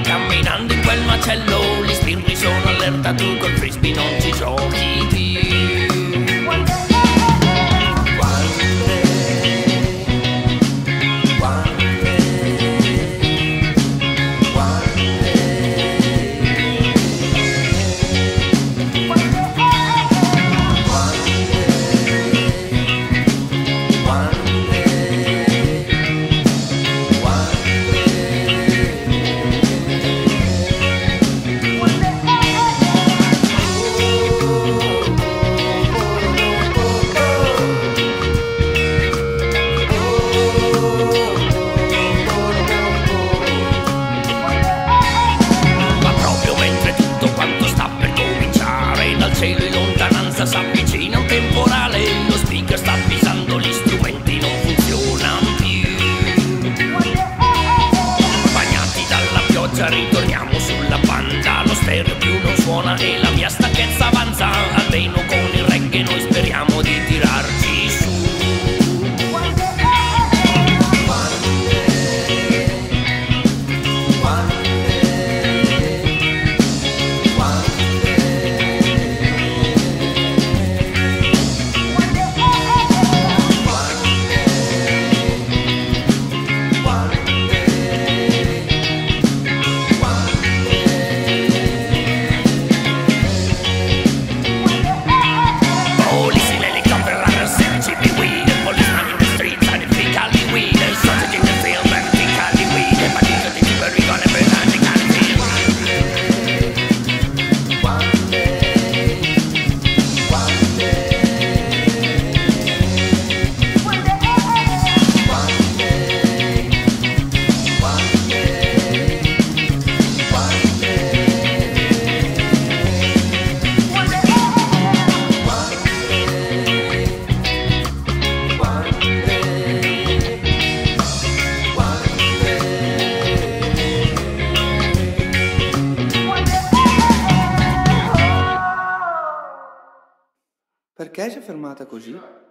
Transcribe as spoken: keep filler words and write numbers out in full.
camminando in quel macello, gli spirri sono allerta, tu col frisbee non ci giochi più. Cielo in lontananza s'avvicina un temporale, lo speaker sta avvisando, gli strumenti non funzionano più. Bagnati dalla pioggia ritorniamo sulla banda, lo stereo più non suona e la mia stanchezza avanza, almeno con il reggae noi speriamo di tirarci su. Perché si è fermata così?